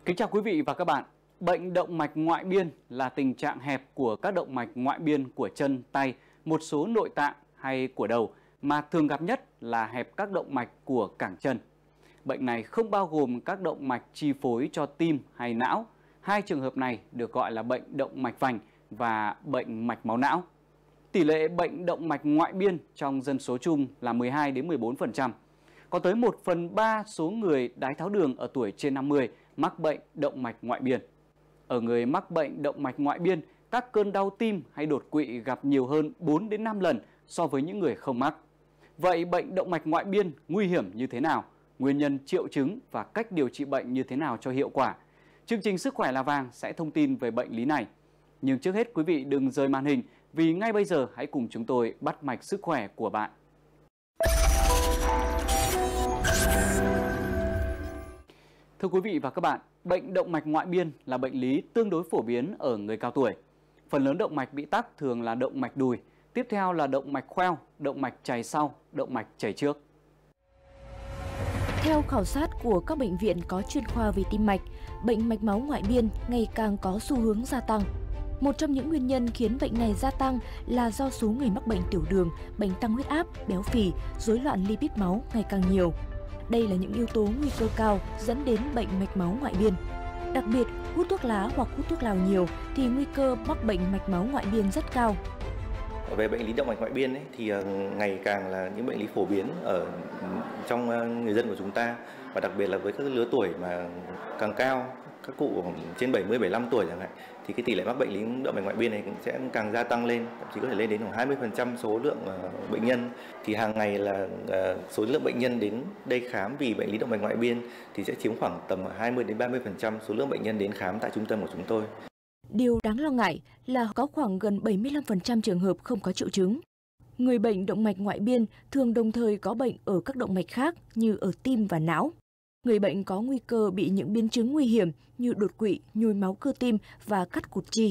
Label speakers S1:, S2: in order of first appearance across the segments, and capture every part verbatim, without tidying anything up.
S1: Kính chào quý vị và các bạn. Bệnh động mạch ngoại biên là tình trạng hẹp của các động mạch ngoại biên của chân, tay, một số nội tạng hay của đầu, mà thường gặp nhất là hẹp các động mạch của cẳng chân. Bệnh này không bao gồm các động mạch chi phối cho tim hay não. Hai trường hợp này được gọi là bệnh động mạch vành và bệnh mạch máu não. Tỷ lệ bệnh động mạch ngoại biên trong dân số chung là mười hai đến mười bốn phần trăm. Có tới một phần ba số người đái tháo đường ở tuổi trên năm mươi mắc bệnh động mạch ngoại biên. Ở người mắc bệnh động mạch ngoại biên, các cơn đau tim hay đột quỵ gặp nhiều hơn bốn đến năm lần so với những người không mắc. Vậy bệnh động mạch ngoại biên nguy hiểm như thế nào? Nguyên nhân, triệu chứng và cách điều trị bệnh như thế nào cho hiệu quả? Chương trình Sức khỏe là vàng sẽ thông tin về bệnh lý này. Nhưng trước hết quý vị đừng rời màn hình, vì ngay bây giờ hãy cùng chúng tôi bắt mạch sức khỏe của bạn. Thưa quý vị và các bạn, bệnh động mạch ngoại biên là bệnh lý tương đối phổ biến ở người cao tuổi. Phần lớn động mạch bị tắc thường là động mạch đùi, tiếp theo là động mạch khoeo, động mạch chảy sau, động mạch chảy trước.
S2: Theo khảo sát của các bệnh viện có chuyên khoa về tim mạch, bệnh mạch máu ngoại biên ngày càng có xu hướng gia tăng. Một trong những nguyên nhân khiến bệnh này gia tăng là do số người mắc bệnh tiểu đường, bệnh tăng huyết áp, béo phì, rối loạn lipid máu ngày càng nhiều. Đây là những yếu tố nguy cơ cao dẫn đến bệnh mạch máu ngoại biên. Đặc biệt, hút thuốc lá hoặc hút thuốc lào nhiều thì nguy cơ mắc bệnh mạch máu ngoại biên rất cao.
S3: Về bệnh lý động mạch ngoại biên ấy, thì ngày càng là những bệnh lý phổ biến ở trong người dân của chúng ta, và đặc biệt là với các lứa tuổi mà càng cao, các cụ trên bảy mươi, bảy mươi lăm tuổi chẳng hạn, thì cái tỷ lệ mắc bệnh lý động mạch ngoại biên này cũng sẽ càng gia tăng lên, thậm chí có thể lên đến khoảng hai mươi phần trăm số lượng bệnh nhân. Thì hàng ngày là số lượng bệnh nhân đến đây khám vì bệnh lý động mạch ngoại biên thì sẽ chiếm khoảng tầm hai mươi đến ba mươi phần trăm số lượng bệnh nhân đến khám tại trung tâm của chúng tôi.
S2: Điều đáng lo ngại là có khoảng gần bảy mươi lăm phần trăm trường hợp không có triệu chứng. Người bệnh động mạch ngoại biên thường đồng thời có bệnh ở các động mạch khác như ở tim và não. Người bệnh có nguy cơ bị những biến chứng nguy hiểm như đột quỵ, nhồi máu cơ tim và cắt cụt chi.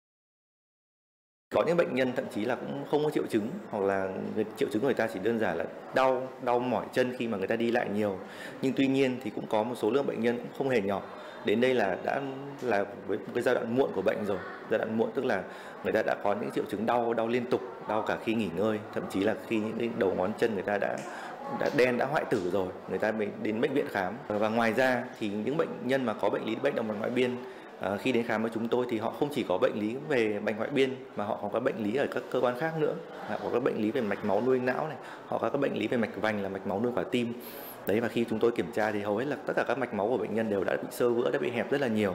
S3: Có những bệnh nhân thậm chí là cũng không có triệu chứng, hoặc là triệu chứng của người ta chỉ đơn giản là đau, đau mỏi chân khi mà người ta đi lại nhiều. Nhưng tuy nhiên thì cũng có một số lượng bệnh nhân cũng không hề nhỏ. Đến đây là đã là với một cái giai đoạn muộn của bệnh rồi. Giai đoạn muộn tức là người ta đã có những triệu chứng đau, đau liên tục, đau cả khi nghỉ ngơi, thậm chí là khi những cái đầu ngón chân người ta đã đã đen, đã hoại tử rồi, người ta mới đến bệnh viện khám. Và ngoài ra thì những bệnh nhân mà có bệnh lý bệnh động mạch ngoại biên à, khi đến khám với chúng tôi thì họ không chỉ có bệnh lý về mạch ngoại biên mà họ còn có bệnh lý ở các cơ quan khác nữa. Họ có các bệnh lý về mạch máu nuôi não này, họ có các bệnh lý về mạch vành là mạch máu nuôi quả tim. Đấy, và khi chúng tôi kiểm tra thì hầu hết là tất cả các mạch máu của bệnh nhân đều đã bị xơ vữa, đã bị hẹp rất là nhiều.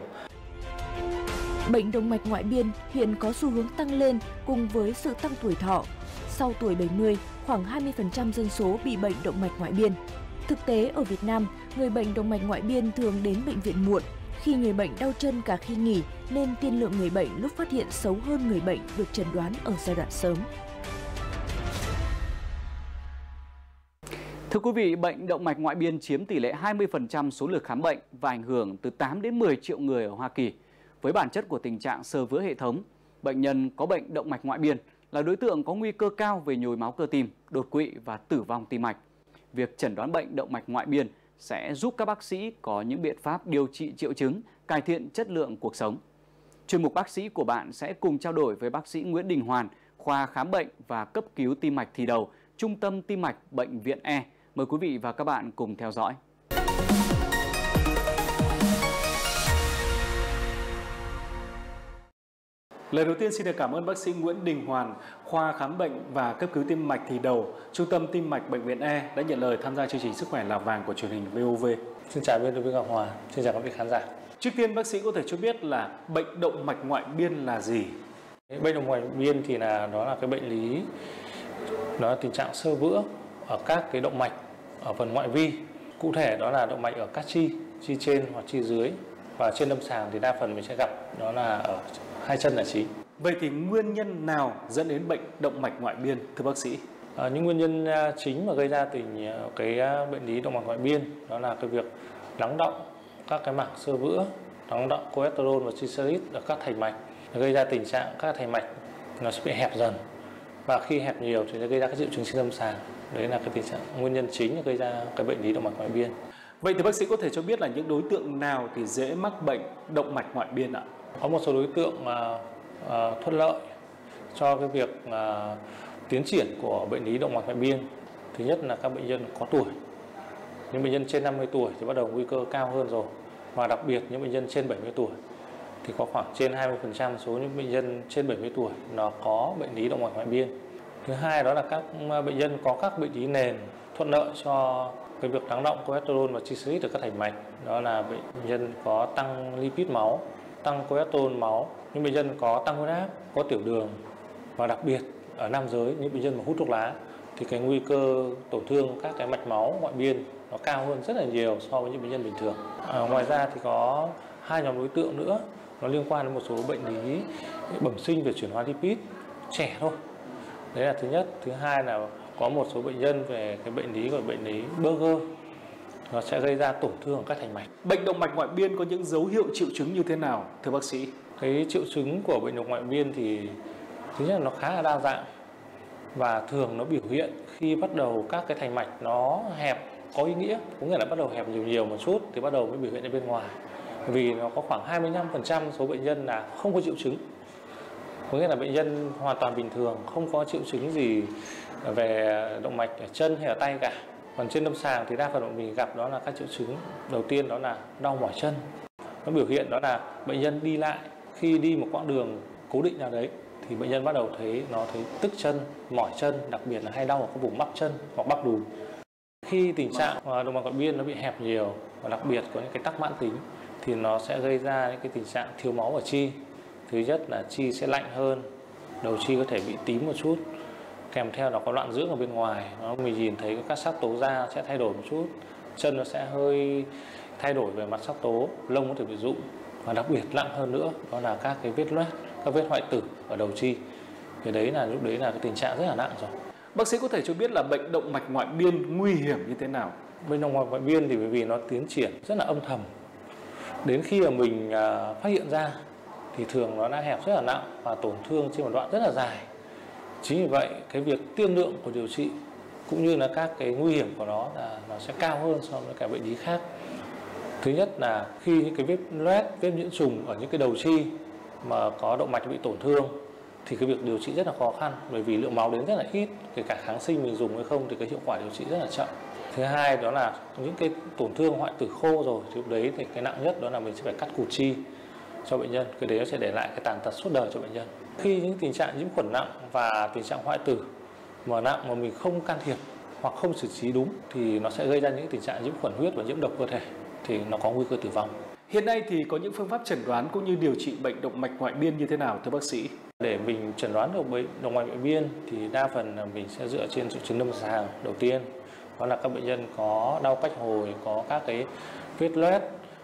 S2: Bệnh động mạch ngoại biên hiện có xu hướng tăng lên cùng với sự tăng tuổi thọ. Sau tuổi bảy mươi, khoảng hai mươi phần trăm dân số bị bệnh động mạch ngoại biên. Thực tế ở Việt Nam, người bệnh động mạch ngoại biên thường đến bệnh viện muộn. Khi người bệnh đau chân cả khi nghỉ nên tiên lượng người bệnh lúc phát hiện xấu hơn người bệnh được chẩn đoán ở giai đoạn sớm.
S1: Thưa quý vị, bệnh động mạch ngoại biên chiếm tỷ lệ hai mươi phần trăm số lượt khám bệnh và ảnh hưởng từ tám đến mười triệu người ở Hoa Kỳ. Với bản chất của tình trạng xơ vữa hệ thống, bệnh nhân có bệnh động mạch ngoại biên là đối tượng có nguy cơ cao về nhồi máu cơ tim, đột quỵ và tử vong tim mạch. Việc chẩn đoán bệnh động mạch ngoại biên sẽ giúp các bác sĩ có những biện pháp điều trị triệu chứng, cải thiện chất lượng cuộc sống. Chuyên mục bác sĩ của bạn sẽ cùng trao đổi với bác sĩ Nguyễn Đình Hoàn, khoa khám bệnh và cấp cứu tim mạch thì đầu, Trung tâm Tim mạch Bệnh viện E. Mời quý vị và các bạn cùng theo dõi.
S4: Lời đầu tiên xin được cảm ơn bác sĩ Nguyễn Đình Hoàn, khoa khám bệnh và cấp cứu tim mạch thì đầu, Trung tâm Tim mạch Bệnh viện E đã nhận lời tham gia chương trình Sức khỏe là vàng của truyền hình vê o vê.
S5: Xin chào biên tập viên Ngọc Hòa, xin chào các vị khán giả.
S4: Trước tiên bác sĩ có thể cho biết là bệnh động mạch ngoại biên là gì?
S5: Bệnh động mạch ngoại biên thì là đó là cái bệnh lý, đó là tình trạng xơ vữa ở các cái động mạch ở phần ngoại vi. Cụ thể đó là động mạch ở các chi, chi trên hoặc chi dưới, và trên lâm sàng thì đa phần mình sẽ gặp đó là ở hai chân là chính.
S4: Vậy thì nguyên nhân nào dẫn đến bệnh động mạch ngoại biên, thưa bác sĩ?
S5: À, những nguyên nhân chính mà gây ra tình cái bệnh lý động mạch ngoại biên đó là cái việc lắng đọng các cái mảng xơ vữa, lắng đọng cholesterol và triglycerid ở các thành mạch, gây ra tình trạng các thành mạch nó sẽ bị hẹp dần, và khi hẹp nhiều thì sẽ gây ra các triệu chứng trên lâm sàng. Đấy là cái tình trạng nguyên nhân chính gây ra cái bệnh lý động mạch ngoại biên.
S4: Vậy thì bác sĩ có thể cho biết là những đối tượng nào thì dễ mắc bệnh động mạch ngoại biên ạ?
S5: Có một số đối tượng mà uh, thuận lợi cho cái việc uh, tiến triển của bệnh lý động mạch ngoại biên. Thứ nhất là các bệnh nhân có tuổi. Những bệnh nhân trên năm mươi tuổi thì bắt đầu nguy cơ cao hơn rồi. Và đặc biệt những bệnh nhân trên bảy mươi tuổi thì có khoảng trên hai mươi phần trăm số những bệnh nhân trên bảy mươi tuổi nó có bệnh lý động mạch ngoại biên. Thứ hai đó là các bệnh nhân có các bệnh lý nền thuận lợi cho cái việc lắng đọng cholesterol và triglycerid ở các thành mạch. Đó là bệnh nhân có tăng lipid máu, tăng cholesterol máu, những bệnh nhân có tăng huyết áp, có tiểu đường, và đặc biệt ở nam giới những bệnh nhân mà hút thuốc lá thì cái nguy cơ tổn thương các cái mạch máu ngoại biên nó cao hơn rất là nhiều so với những bệnh nhân bình thường. À, ngoài ra thì có hai nhóm đối tượng nữa nó liên quan đến một số bệnh lý bẩm sinh về chuyển hóa lipid trẻ thôi. Đấy là thứ nhất. Thứ hai là có một số bệnh nhân về cái bệnh lý gọi là bệnh lý Buerger, nó sẽ gây ra tổn thương ở các thành mạch.
S4: Bệnh động mạch ngoại biên có những dấu hiệu triệu chứng như thế nào thưa bác sĩ?
S5: Cái triệu chứng của bệnh động mạch ngoại biên thì thứ nhất là nó khá là đa dạng và thường nó biểu hiện khi bắt đầu các cái thành mạch nó hẹp có ý nghĩa, có nghĩa là bắt đầu hẹp nhiều nhiều một chút thì bắt đầu mới biểu hiện ở bên ngoài. Vì nó có khoảng hai mươi lăm phần trăm số bệnh nhân là không có triệu chứng, có nghĩa là bệnh nhân hoàn toàn bình thường, không có triệu chứng gì về động mạch ở chân hay ở tay cả. Còn trên lâm sàng thì đa phần mình gặp đó là các triệu chứng đầu tiên đó là đau mỏi chân. Nó biểu hiện đó là bệnh nhân đi lại, khi đi một quãng đường cố định nào đấy thì bệnh nhân bắt đầu thấy nó thấy tức chân, mỏi chân, đặc biệt là hay đau ở cái vùng bắp chân hoặc bắp đùi. Khi tình trạng động mạch ngoại biên nó bị hẹp nhiều và đặc biệt có những cái tắc mãn tính thì nó sẽ gây ra những cái tình trạng thiếu máu ở chi. Thứ nhất là chi sẽ lạnh hơn, đầu chi có thể bị tím một chút, kèm theo nó có loạn dưỡng ở bên ngoài, nó mình nhìn thấy các sắc tố da sẽ thay đổi một chút, chân nó sẽ hơi thay đổi về mặt sắc tố, lông có thể bị rụng, và đặc biệt nặng hơn nữa đó là các cái vết loét, các vết hoại tử ở đầu chi. Thì đấy là lúc đấy là cái tình trạng rất là nặng rồi.
S4: Bác sĩ có thể cho biết là bệnh động mạch ngoại biên nguy hiểm như thế nào?
S5: Bệnh động mạch ngoại biên thì bởi vì nó tiến triển rất là âm thầm. Đến khi mà mình phát hiện ra thì thường nó đã hẹp rất là nặng và tổn thương trên một đoạn rất là dài. Chính vì vậy cái việc tiên lượng của điều trị cũng như là các cái nguy hiểm của nó là nó sẽ cao hơn so với cả bệnh lý khác. Thứ nhất là khi những cái vết loét, vết nhiễm trùng ở những cái đầu chi mà có động mạch bị tổn thương thì cái việc điều trị rất là khó khăn, bởi vì lượng máu đến rất là ít, kể cả kháng sinh mình dùng hay không thì cái hiệu quả điều trị rất là chậm. Thứ hai đó là những cái tổn thương hoại tử khô rồi thì lúc đấy thì cái nặng nhất đó là mình sẽ phải cắt cụt chi cho bệnh nhân, cái đấy nó sẽ để lại cái tàn tật suốt đời cho bệnh nhân. Khi những tình trạng nhiễm khuẩn nặng và tình trạng hoại tử mà nặng mà mình không can thiệp hoặc không xử trí đúng thì nó sẽ gây ra những tình trạng nhiễm khuẩn huyết và nhiễm độc cơ thể, thì nó có nguy cơ tử vong.
S4: Hiện nay thì có những phương pháp chẩn đoán cũng như điều trị bệnh động mạch ngoại biên như thế nào thưa bác sĩ?
S5: Để mình chẩn đoán được bệnh động mạch ngoại biên thì đa phần là mình sẽ dựa trên triệu chứng lâm sàng đầu tiên, đó là các bệnh nhân có đau quách hồi, có các cái vết loét,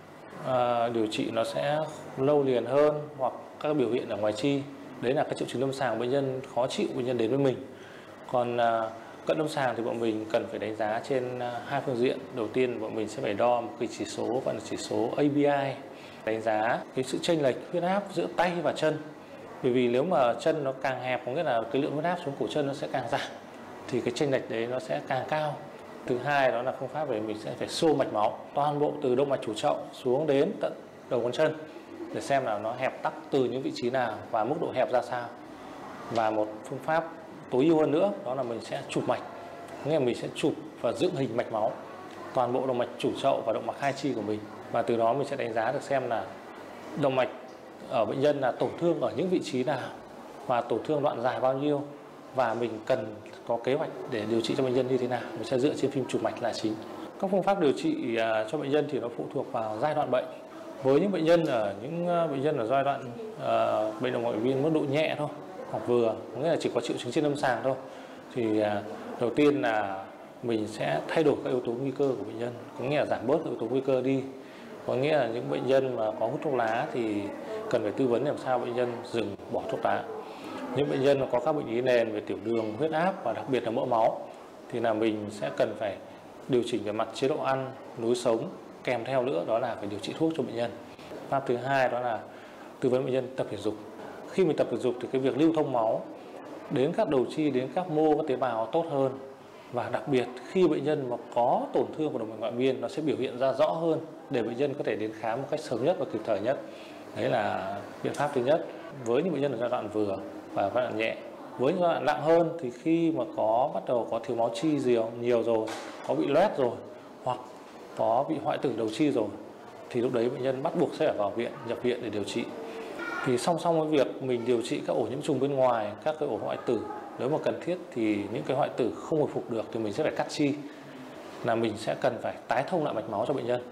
S5: à, điều trị nó sẽ lâu liền hơn, hoặc các biểu hiện ở ngoài chi. Đấy là các triệu chứng lâm sàng bệnh nhân khó chịu, bệnh nhân đến với mình. Còn à, cận lâm sàng thì bọn mình cần phải đánh giá trên hai phương diện. Đầu tiên bọn mình sẽ phải đo một cái chỉ số gọi là chỉ số A B I, đánh giá cái sự chênh lệch huyết áp giữa tay và chân. Bởi vì nếu mà chân nó càng hẹp, có nghĩa là cái lượng huyết áp xuống cổ chân nó sẽ càng giảm, thì cái chênh lệch đấy nó sẽ càng cao. Thứ hai đó là phương pháp về mình sẽ phải xô mạch máu toàn bộ từ động mạch chủ chậu xuống đến tận đầu ngón chân để xem là nó hẹp tắc từ những vị trí nào và mức độ hẹp ra sao. Và một phương pháp tối ưu hơn nữa đó là mình sẽ chụp mạch, nghĩa là mình sẽ chụp và dựng hình mạch máu toàn bộ động mạch chủ chậu và động mạch hai chi của mình, và từ đó mình sẽ đánh giá được xem là động mạch ở bệnh nhân là tổn thương ở những vị trí nào và tổn thương đoạn dài bao nhiêu, và mình cần có kế hoạch để điều trị cho bệnh nhân như thế nào. Mình sẽ dựa trên phim chụp mạch là chính. Các phương pháp điều trị cho bệnh nhân thì nó phụ thuộc vào giai đoạn bệnh. Với những bệnh nhân ở những bệnh nhân ở giai đoạn uh, bệnh động mạch ngoại biên mức độ nhẹ thôi hoặc vừa, nghĩa là chỉ có triệu chứng trên lâm sàng thôi, thì uh, đầu tiên là mình sẽ thay đổi các yếu tố nguy cơ của bệnh nhân, có nghĩa là giảm bớt yếu tố nguy cơ đi. Có nghĩa là những bệnh nhân mà có hút thuốc lá thì cần phải tư vấn làm sao bệnh nhân dừng bỏ thuốc lá. Những bệnh nhân mà có các bệnh lý nền về tiểu đường, huyết áp và đặc biệt là mỡ máu thì là mình sẽ cần phải điều chỉnh về mặt chế độ ăn, lối sống, kèm theo nữa đó là phải điều trị thuốc cho bệnh nhân. Pháp thứ hai đó là tư vấn bệnh nhân tập thể dục. Khi mình tập thể dục thì cái việc lưu thông máu đến các đầu chi, đến các mô, các tế bào tốt hơn, Và đặc biệt khi bệnh nhân mà có tổn thương của động mạch ngoại biên, nó sẽ biểu hiện ra rõ hơn để bệnh nhân có thể đến khám một cách sớm nhất và kịp thời nhất. Đấy là biện pháp thứ nhất với những bệnh nhân ở giai đoạn vừa và giai đoạn nhẹ. Với những giai đoạn nặng hơn thì khi mà có bắt đầu có thiếu máu chi nhiều, nhiều rồi, có bị loét rồi hoặc có bị hoại tử đầu chi rồi thì lúc đấy bệnh nhân bắt buộc sẽ phải vào viện, nhập viện để điều trị. Thì song song với việc mình điều trị các ổ nhiễm trùng bên ngoài, các cái ổ hoại tử, nếu mà cần thiết thì những cái hoại tử không hồi phục được thì mình sẽ phải cắt chi, là mình sẽ cần phải tái thông lại mạch máu cho bệnh nhân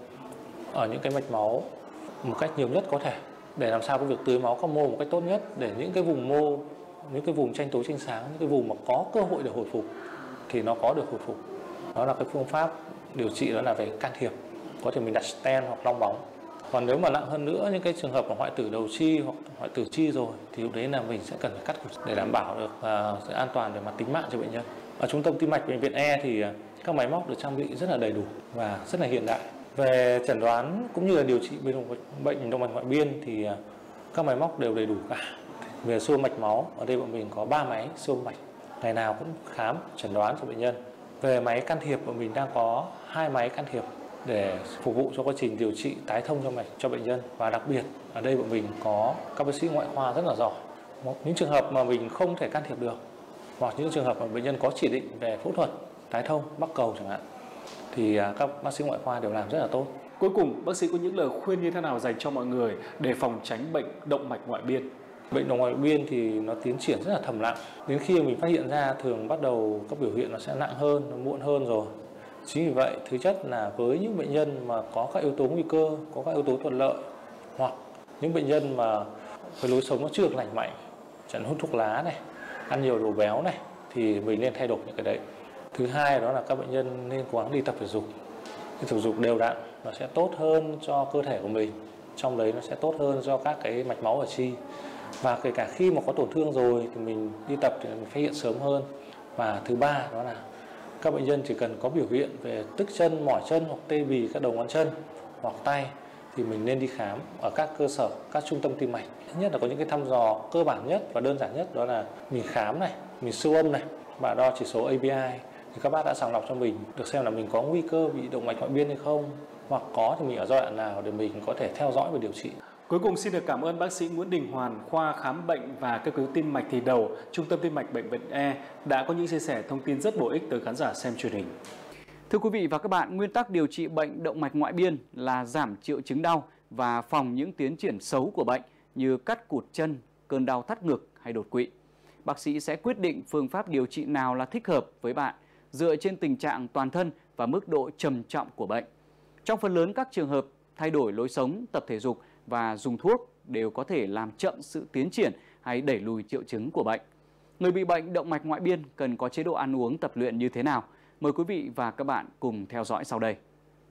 S5: ở những cái mạch máu một cách nhiều nhất có thể, để làm sao cái việc tưới máu các mô một cách tốt nhất, để những cái vùng mô, những cái vùng tranh tối tranh sáng, những cái vùng mà có cơ hội để hồi phục thì nó có được hồi phục. Đó là cái phương pháp điều trị, đó là về can thiệp, có thể mình đặt stent hoặc long bóng. Còn nếu mà nặng hơn nữa, những cái trường hợp là hoại tử đầu chi hoặc hoại tử chi rồi thì lúc đấy là mình sẽ cần phải cắt cụt để đảm bảo được uh, sự an toàn về mặt tính mạng cho bệnh nhân. Ở trung tâm tim mạch bệnh viện E thì các máy móc được trang bị rất là đầy đủ và rất là hiện đại. Về chẩn đoán cũng như là điều trị bệnh động mạch ngoại biên thì các máy móc đều đầy đủ cả. Về siêu mạch máu, ở đây bọn mình có ba máy siêu mạch, ngày nào cũng khám chẩn đoán cho bệnh nhân. Về máy can thiệp, bọn mình đang có hai máy can thiệp để phục vụ cho quá trình điều trị tái thông cho mạch cho bệnh nhân. Và đặc biệt ở đây bọn mình có các bác sĩ ngoại khoa rất là giỏi. Những trường hợp mà mình không thể can thiệp được hoặc những trường hợp mà bệnh nhân có chỉ định về phẫu thuật tái thông bắc cầu chẳng hạn thì các bác sĩ ngoại khoa đều làm rất là tốt.
S4: Cuối cùng, bác sĩ có những lời khuyên như thế nào dành cho mọi người để phòng tránh bệnh động mạch ngoại biên?
S5: Bệnh động mạch ngoại biên thì nó tiến triển rất là thầm lặng. Đến khi mình phát hiện ra thường bắt đầu các biểu hiện nó sẽ nặng hơn, nó muộn hơn rồi. Chính vì vậy, thứ nhất là với những bệnh nhân mà có các yếu tố nguy cơ, có các yếu tố thuận lợi, hoặc những bệnh nhân mà cái lối sống nó chưa được lành mạnh, chẳng hút thuốc lá này, ăn nhiều đồ béo này, thì mình nên thay đổi những cái đấy. Thứ hai đó là các bệnh nhân nên cố gắng đi tập thể dục. Đi tập thể dục đều đặn, nó sẽ tốt hơn cho cơ thể của mình. Trong đấy nó sẽ tốt hơn cho các cái mạch máu ở chi. Và kể cả khi mà có tổn thương rồi thì mình đi tập thì mình phát hiện sớm hơn. Và thứ ba đó là các bệnh nhân chỉ cần có biểu hiện về tức chân, mỏi chân hoặc tê bì các đầu ngón chân hoặc tay thì mình nên đi khám ở các cơ sở, các trung tâm tim mạch. Thứ nhất là có những cái thăm dò cơ bản nhất và đơn giản nhất, đó là mình khám này, mình siêu âm này và đo chỉ số a bê i thì các bác đã sàng lọc cho mình được xem là mình có nguy cơ bị động mạch ngoại biên hay không, hoặc có thì mình ở giai đoạn nào để mình có thể theo dõi và điều trị.
S4: Cuối cùng xin được cảm ơn bác sĩ Nguyễn Đình Hoàn, khoa khám bệnh và cấp cứu tim mạch thì đầu, Trung tâm Tim mạch Bệnh viện E đã có những chia sẻ thông tin rất bổ ích tới khán giả xem truyền hình.
S1: Thưa quý vị và các bạn, nguyên tắc điều trị bệnh động mạch ngoại biên là giảm triệu chứng đau và phòng những tiến triển xấu của bệnh như cắt cụt chân, cơn đau thắt ngực hay đột quỵ. Bác sĩ sẽ quyết định phương pháp điều trị nào là thích hợp với bạn dựa trên tình trạng toàn thân và mức độ trầm trọng của bệnh. Trong phần lớn các trường hợp, thay đổi lối sống, tập thể dục và dùng thuốc đều có thể làm chậm sự tiến triển hay đẩy lùi triệu chứng của bệnh. Người bị bệnh động mạch ngoại biên cần có chế độ ăn uống, tập luyện như thế nào? Mời quý vị và các bạn cùng theo dõi sau đây.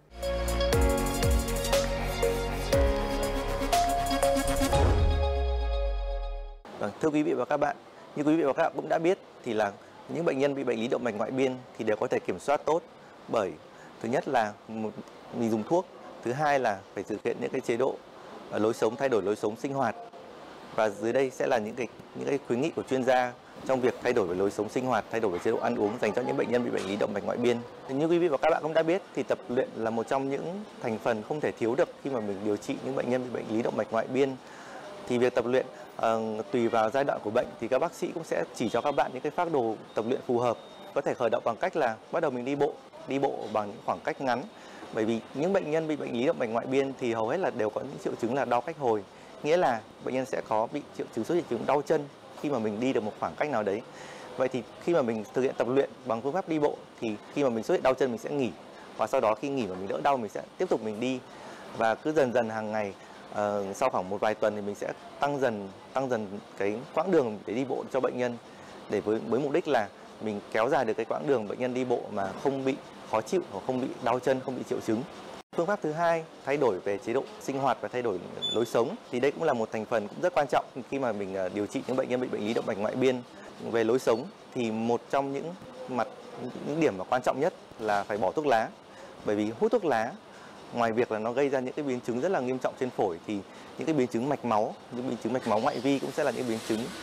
S3: Vâng, thưa quý vị và các bạn, như quý vị và các bạn cũng đã biết thì là những bệnh nhân bị bệnh lý động mạch ngoại biên thì đều có thể kiểm soát tốt bởi thứ nhất là một, mình dùng thuốc, thứ hai là phải thực hiện những cái chế độ lối sống, thay đổi lối sống sinh hoạt, và dưới đây sẽ là những cái những cái khuyến nghị của chuyên gia trong việc thay đổi về lối sống sinh hoạt, thay đổi về chế độ ăn uống dành cho những bệnh nhân bị bệnh lý động mạch ngoại biên. Thì như quý vị và các bạn cũng đã biết thì tập luyện là một trong những thành phần không thể thiếu được khi mà mình điều trị những bệnh nhân bị bệnh lý động mạch ngoại biên. Thì việc tập luyện uh, tùy vào giai đoạn của bệnh thì các bác sĩ cũng sẽ chỉ cho các bạn những cái phác đồ tập luyện phù hợp. Có thể khởi động bằng cách là bắt đầu mình đi bộ, đi bộ bằng những khoảng cách ngắn. Bởi vì những bệnh nhân bị bệnh lý động mạch ngoại biên thì hầu hết là đều có những triệu chứng là đau cách hồi, nghĩa là bệnh nhân sẽ có bị triệu chứng xuất hiện triệu chứng đau chân khi mà mình đi được một khoảng cách nào đấy. Vậy thì khi mà mình thực hiện tập luyện bằng phương pháp đi bộ thì khi mà mình xuất hiện đau chân mình sẽ nghỉ, và sau đó khi nghỉ mà mình đỡ đau mình sẽ tiếp tục mình đi, và cứ dần dần hàng ngày uh, sau khoảng một vài tuần thì mình sẽ tăng dần tăng dần cái quãng đường để đi bộ cho bệnh nhân, để với với mục đích là mình kéo dài được cái quãng đường bệnh nhân đi bộ mà không bị khó chịu, hoặc không bị đau chân, không bị triệu chứng. Phương pháp thứ hai, thay đổi về chế độ sinh hoạt và thay đổi lối sống, thì đây cũng là một thành phần cũng rất quan trọng khi mà mình điều trị những bệnh nhân bị bệnh lý động mạch ngoại biên. Về lối sống thì một trong những mặt những điểm mà quan trọng nhất là phải bỏ thuốc lá, bởi vì hút thuốc lá ngoài việc là nó gây ra những cái biến chứng rất là nghiêm trọng trên phổi thì những cái biến chứng mạch máu, những biến chứng mạch máu ngoại vi cũng sẽ là những biến chứng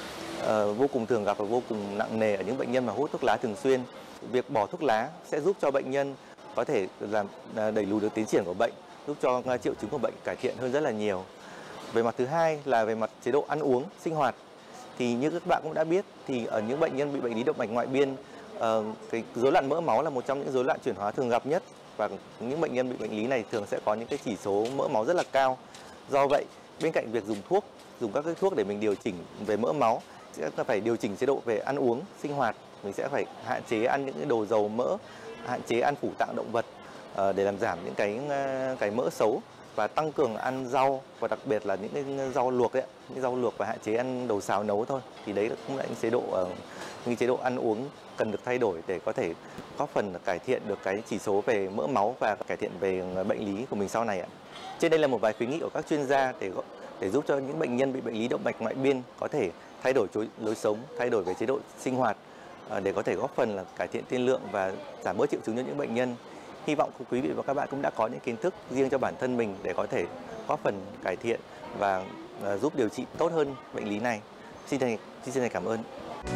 S3: uh, vô cùng thường gặp và vô cùng nặng nề ở những bệnh nhân mà hút thuốc lá thường xuyên. Việc bỏ thuốc lá sẽ giúp cho bệnh nhân có thể làm đẩy lùi được tiến triển của bệnh, giúp cho triệu chứng của bệnh cải thiện hơn rất là nhiều. Về mặt thứ hai là về mặt chế độ ăn uống, sinh hoạt. Thì như các bạn cũng đã biết thì ở những bệnh nhân bị bệnh lý động mạch ngoại biên, uh, cái rối loạn mỡ máu là một trong những rối loạn chuyển hóa thường gặp nhất, và những bệnh nhân bị bệnh lý này thường sẽ có những cái chỉ số mỡ máu rất là cao. Do vậy, bên cạnh việc dùng thuốc, dùng các cái thuốc để mình điều chỉnh về mỡ máu, sẽ phải điều chỉnh chế độ về ăn uống, sinh hoạt. Mình sẽ phải hạn chế ăn những cái đồ dầu mỡ, hạn chế ăn phủ tạng động vật uh, để làm giảm những cái cái mỡ xấu, và tăng cường ăn rau, và đặc biệt là những cái rau luộc đấy, những rau luộc, và hạn chế ăn đồ xào nấu thôi. Thì đấy cũng là những chế độ uh, những chế độ ăn uống cần được thay đổi để có thể góp phần cải thiện được cái chỉ số về mỡ máu và cải thiện về bệnh lý của mình sau này ạ. Trên đây là một vài khuyến nghị của các chuyên gia để để giúp cho những bệnh nhân bị bệnh lý động mạch ngoại biên có thể thay đổi lối sống, thay đổi về chế độ sinh hoạt để có thể góp phần là cải thiện tiên lượng và giảm bớt triệu chứng cho những bệnh nhân. Hy vọng quý vị và các bạn cũng đã có những kiến thức riêng cho bản thân mình để có thể góp phần cải thiện và giúp điều trị tốt hơn bệnh lý này. Xin thầy, xin thầy cảm ơn.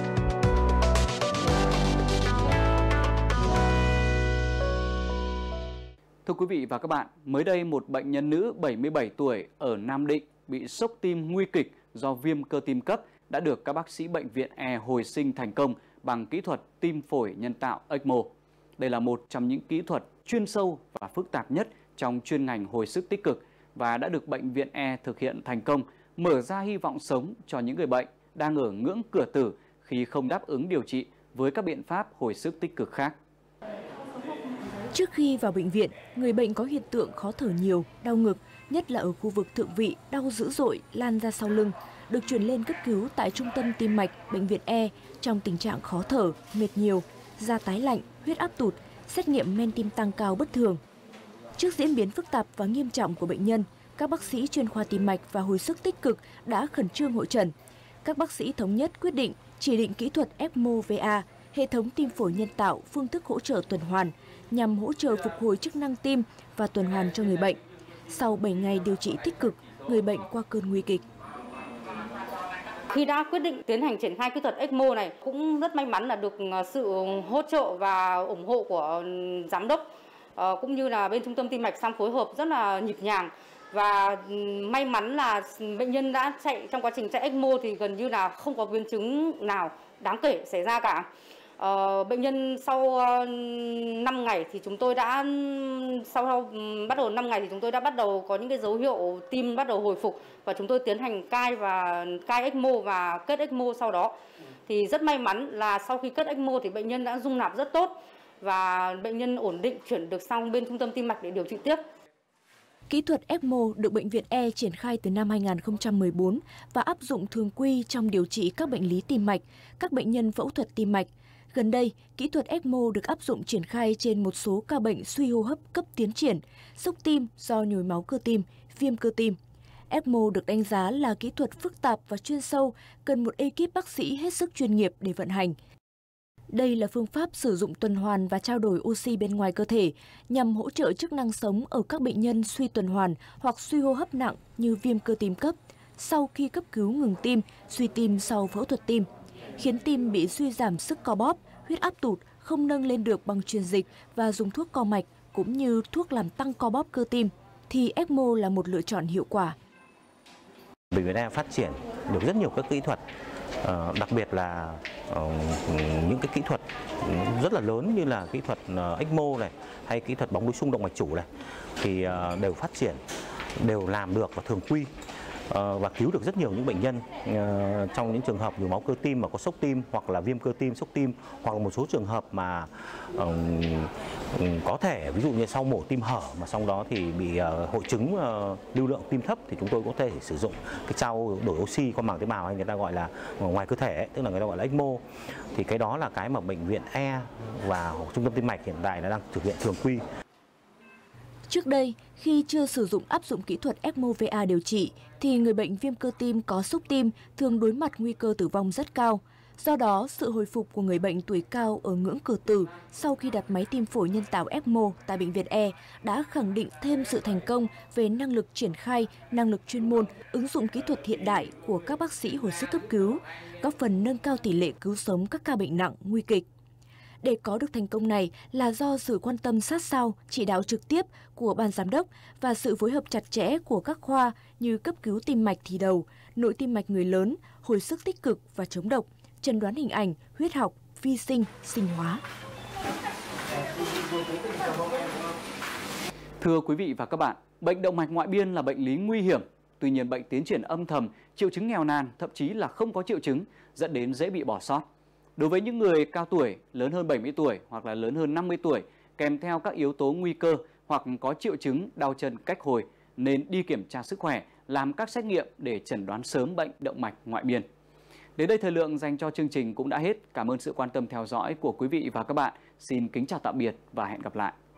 S1: Thưa quý vị và các bạn, mới đây một bệnh nhân nữ bảy mươi bảy tuổi ở Nam Định bị sốc tim nguy kịch do viêm cơ tim cấp đã được các bác sĩ bệnh viện E hồi sinh thành công bằng kỹ thuật tim phổi nhân tạo ECMO. Đây là một trong những kỹ thuật chuyên sâu và phức tạp nhất trong chuyên ngành hồi sức tích cực và đã được bệnh viện E thực hiện thành công, mở ra hy vọng sống cho những người bệnh đang ở ngưỡng cửa tử khi không đáp ứng điều trị với các biện pháp hồi sức tích cực khác.
S2: Trước khi vào bệnh viện, người bệnh có hiện tượng khó thở nhiều, đau ngực, nhất là ở khu vực thượng vị, đau dữ dội, lan ra sau lưng, được chuyển lên cấp cứu tại Trung tâm Tim mạch Bệnh viện E trong tình trạng khó thở, mệt nhiều, da tái lạnh, huyết áp tụt, xét nghiệm men tim tăng cao bất thường. Trước diễn biến phức tạp và nghiêm trọng của bệnh nhân, các bác sĩ chuyên khoa tim mạch và hồi sức tích cực đã khẩn trương hội chẩn. Các bác sĩ thống nhất quyết định chỉ định kỹ thuật ECMO vê a, hệ thống tim phổi nhân tạo, phương thức hỗ trợ tuần hoàn, nhằm hỗ trợ phục hồi chức năng tim và tuần hoàn cho người bệnh. Sau bảy ngày điều trị tích cực, người bệnh qua cơn nguy kịch.
S6: Khi đã quyết định tiến hành triển khai kỹ thuật ECMO này, cũng rất may mắn là được sự hỗ trợ và ủng hộ của giám đốc cũng như là bên Trung tâm Tim mạch sang phối hợp rất là nhịp nhàng. Và may mắn là bệnh nhân đã chạy trong quá trình chạy ECMO thì gần như là không có biến chứng nào đáng kể xảy ra cả. Ờ, bệnh nhân sau uh, năm ngày thì chúng tôi đã sau, sau bắt đầu năm ngày thì chúng tôi đã bắt đầu có những cái dấu hiệu tim bắt đầu hồi phục, và chúng tôi tiến hành cai và cai ECMO và kết ECMO sau đó. Thì rất may mắn là sau khi kết ECMO thì bệnh nhân đã rung nạp rất tốt và bệnh nhân ổn định, chuyển được sang bên Trung tâm Tim mạch để điều trị tiếp.
S2: Kỹ thuật ECMO được Bệnh viện E triển khai từ năm hai nghìn không trăm mười bốn và áp dụng thường quy trong điều trị các bệnh lý tim mạch, các bệnh nhân phẫu thuật tim mạch. Gần đây, kỹ thuật ECMO được áp dụng triển khai trên một số ca bệnh suy hô hấp cấp tiến triển, sốc tim do nhồi máu cơ tim, viêm cơ tim. ECMO được đánh giá là kỹ thuật phức tạp và chuyên sâu, cần một ekip bác sĩ hết sức chuyên nghiệp để vận hành. Đây là phương pháp sử dụng tuần hoàn và trao đổi oxy bên ngoài cơ thể nhằm hỗ trợ chức năng sống ở các bệnh nhân suy tuần hoàn hoặc suy hô hấp nặng như viêm cơ tim cấp, sau khi cấp cứu ngừng tim, suy tim sau phẫu thuật tim, khiến tim bị suy giảm sức co bóp, huyết áp tụt, không nâng lên được bằng truyền dịch và dùng thuốc co mạch cũng như thuốc làm tăng co bóp cơ tim, thì ECMO là một lựa chọn hiệu quả.
S7: Bệnh viện E phát triển được rất nhiều các kỹ thuật, đặc biệt là những cái kỹ thuật rất là lớn như là kỹ thuật ECMO này hay kỹ thuật bóng đuôi xung động mạch chủ này thì đều phát triển, đều làm được và thường quy và cứu được rất nhiều những bệnh nhân trong những trường hợp nhồi máu cơ tim mà có sốc tim hoặc là viêm cơ tim, sốc tim, hoặc là một số trường hợp mà có thể ví dụ như sau mổ tim hở mà sau đó thì bị hội chứng lưu lượng tim thấp thì chúng tôi có thể sử dụng cái trao đổi oxy qua màng tế bào hay người ta gọi là ngoài cơ thể, tức là người ta gọi là ECMO. Thì cái đó là cái mà bệnh viện E và Trung tâm Tim mạch hiện tại là đang thực hiện thường quy.
S2: Trước đây, khi chưa sử dụng áp dụng kỹ thuật ECMO vê a điều trị, thì người bệnh viêm cơ tim có sốc tim thường đối mặt nguy cơ tử vong rất cao. Do đó, sự hồi phục của người bệnh tuổi cao ở ngưỡng cửa tử sau khi đặt máy tim phổi nhân tạo ép mô tại Bệnh viện E đã khẳng định thêm sự thành công về năng lực triển khai, năng lực chuyên môn, ứng dụng kỹ thuật hiện đại của các bác sĩ hồi sức cấp cứu, góp phần nâng cao tỷ lệ cứu sống các ca bệnh nặng, nguy kịch. Để có được thành công này là do sự quan tâm sát sao, chỉ đạo trực tiếp của ban giám đốc và sự phối hợp chặt chẽ của các khoa như cấp cứu tim mạch thì đầu, nội tim mạch người lớn, hồi sức tích cực và chống độc, chẩn đoán hình ảnh, huyết học, vi sinh, sinh hóa.
S1: Thưa quý vị và các bạn, bệnh động mạch ngoại biên là bệnh lý nguy hiểm. Tuy nhiên, bệnh tiến triển âm thầm, triệu chứng nghèo nàn, thậm chí là không có triệu chứng, dẫn đến dễ bị bỏ sót. Đối với những người cao tuổi, lớn hơn bảy mươi tuổi hoặc là lớn hơn năm mươi tuổi, kèm theo các yếu tố nguy cơ hoặc có triệu chứng đau chân cách hồi, nên đi kiểm tra sức khỏe, làm các xét nghiệm để chẩn đoán sớm bệnh động mạch ngoại biên. Đến đây thời lượng dành cho chương trình cũng đã hết. Cảm ơn sự quan tâm theo dõi của quý vị và các bạn. Xin kính chào tạm biệt và hẹn gặp lại.